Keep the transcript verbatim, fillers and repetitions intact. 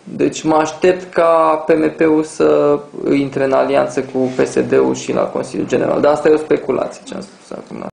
Deci mă aștept ca P M P-ul să intre în alianță cu P S D-ul și la Consiliul General. Dar asta e o speculație ce am spus acum.